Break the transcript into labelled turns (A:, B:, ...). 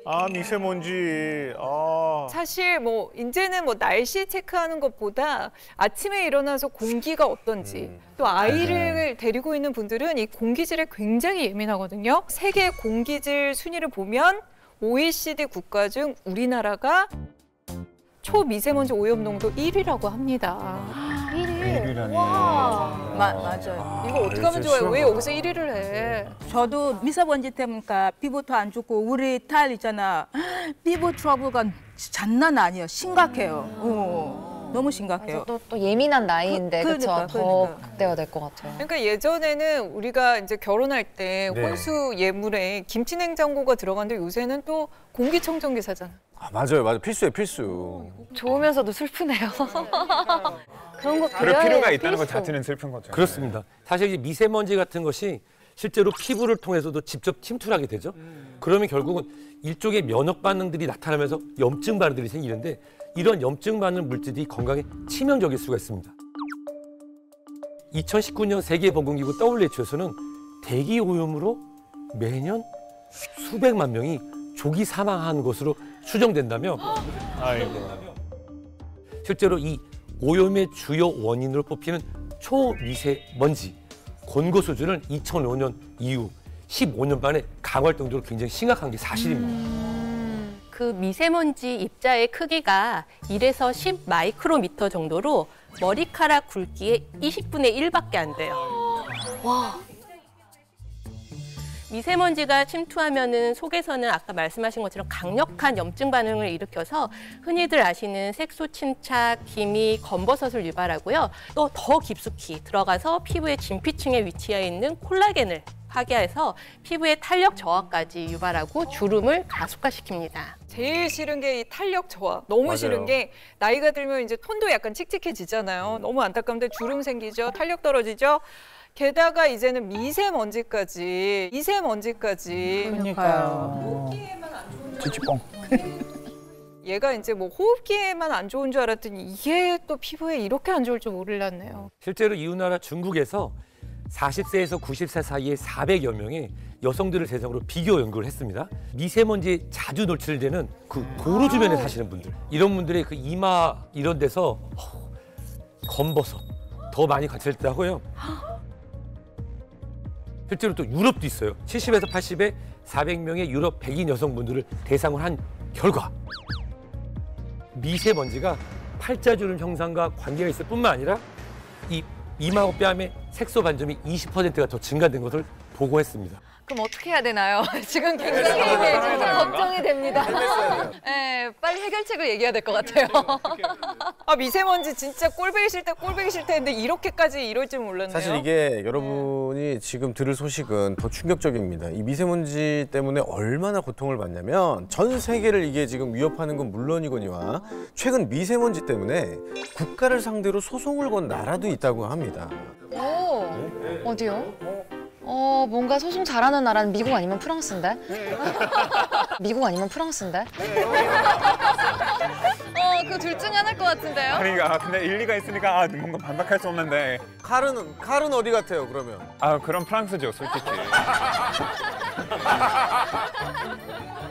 A: 아, 미세먼지. 아.
B: 사실 뭐 이제는 뭐 날씨 체크하는 것보다 아침에 일어나서 공기가 어떤지 또 아이를 데리고 있는 분들은 이 공기질에 굉장히 예민하거든요. 세계 공기질 순위를 보면 OECD 국가 중 우리나라가 초미세먼지 오염 농도 1위라고 합니다.
A: 1위라니.
C: 맞아요.
B: 이거 어떻게 하면 좋아요? 왜 여기서 1위를 해?
C: 저도 미세먼지 때문에 피부도 안 좋고 우리 딸 있잖아. 피부 트러블가 장난 아니에요. 심각해요. 너무 심각해요.
D: 또 예민한 나이인데 그쵸? 더 극대화 될 것 같아요.
B: 그러니까 예전에는 우리가 이제 결혼할 때
A: 네.
B: 혼수 예물에 김치 냉장고가 들어갔는데 요새는 또 공기청정기 사잖아.
E: 아, 맞아요. 필수예요, 필수.
D: 좋으면서도 슬프네요. 그런 거
F: 그럴 필요가 있다는 것 자체는 슬픈 거죠.
G: 그렇습니다. 사실 이 미세먼지 같은 것이 실제로 피부를 통해서도 직접 침투를 하게 되죠. 그러면 결국은 일종의 면역 반응들이 나타나면서 염증 반응들이 생기는데 이런 염증 반응 물질이 건강에 치명적일 수가 있습니다. 2019년 세계보건기구 WHO에서는 대기 오염으로 매년 수백만 명이 조기 사망한 것으로 추정된다며
A: 아이고.
G: 실제로 이 오염의 주요 원인으로 뽑히는 초미세먼지 권고 수준은 2005년 이후 15년 만에 강화할 정도로 굉장히 심각한 게 사실입니다.
H: 그 미세먼지 입자의 크기가 1에서 10 마이크로미터 정도로 머리카락 굵기의 20분의 1밖에 안 돼요.
D: 와.
H: 미세먼지가 침투하면은 속에서는 아까 말씀하신 것처럼 강력한 염증 반응을 일으켜서 흔히들 아시는 색소 침착, 기미, 검버섯을 유발하고요. 또 더 깊숙이 들어가서 피부의 진피층에 위치해 있는 콜라겐을 파괴해서 피부의 탄력 저하까지 유발하고 주름을 가속화시킵니다.
B: 제일 싫은 게 이 탄력 저하. 너무
E: 맞아요.
B: 싫은 게 나이가 들면 이제 톤도 약간 칙칙해지잖아요. 너무 안타까운데 주름 생기죠. 탄력 떨어지죠. 게다가 이제는 미세먼지까지.
C: 그러니까요.
A: 찌찌뽕.
B: 얘가 이제 뭐 호흡기에만 안 좋은 줄 알았더니 이게 또 피부에 이렇게 안 좋을 줄 몰랐네요.
G: 실제로 이웃나라 중국에서 40세에서 90세 사이에 400여 명의 여성들을 대상으로 비교 연구를 했습니다. 미세먼지에 자주 노출되는 그 도로 주변에 사시는 분들, 이런 분들의 그 이마 이런 데서 검버섯 더 많이 관찰됐다고요. 실제로 또 유럽도 있어요. 70에서 80에 400명의 유럽 백인 여성분들을 대상으로 한 결과 미세먼지가 팔자주름 형상과 관계가 있을 뿐만 아니라 이 이마와 뺨의 색소 반점이 20%가 더 증가된 것을 보고했습니다.
D: 그럼 어떻게 해야 되나요? 지금 굉장히 걱정이 됩니다. 네, 빨리 해결책을 얘기해야 될 것 같아요.
B: 아, 미세먼지 진짜 꼴보기 싫다 했는데 이렇게까지 이럴 줄 몰랐네요.
E: 사실 이게 여러분이 지금 들을 소식은 더 충격적입니다. 이 미세먼지 때문에 얼마나 고통을 받냐면 전 세계를 이게 지금 위협하는 건 물론이거니와 최근 미세먼지 때문에 국가를 상대로 소송을 건 나라도 있다고 합니다.
D: 오, 어디요? 뭔가 소송 잘하는 나라는 미국 아니면 프랑스인데? 미국 아니면 프랑스인데? 그 둘 중에 하나일 것 같은데요?
F: 그러니까 근데 일리가 있으니까 뭔가 반박할 수 없는데
E: 칼은 어디 같아요, 그러면?
F: 그럼 프랑스죠, 솔직히.